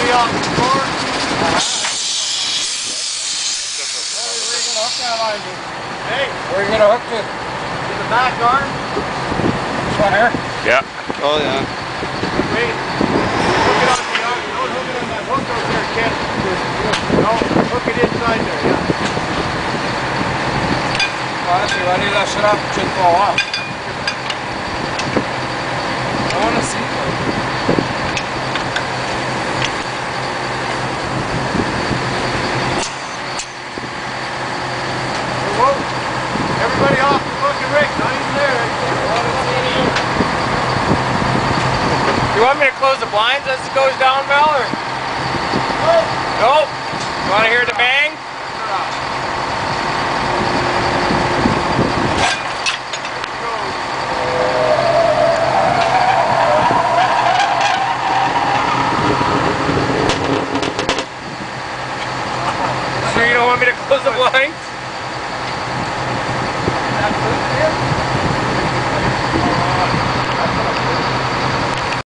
Everybody off the floor. Hey, Where are you gonna hook to? to the back arm. This one here? Yeah. Oh yeah. Wait. Hook it on the arm. Don't hook it on that hook over there, kid. No, hook it inside there, yeah. Honestly, why do you lash it up? It should fall off. I want to see. Whoa. Everybody off the fucking rig. Not even there. You want me to close the blinds as it goes down, Mel, or? Nope. You want to hear the bang? Sure you don't want me to close the blinds?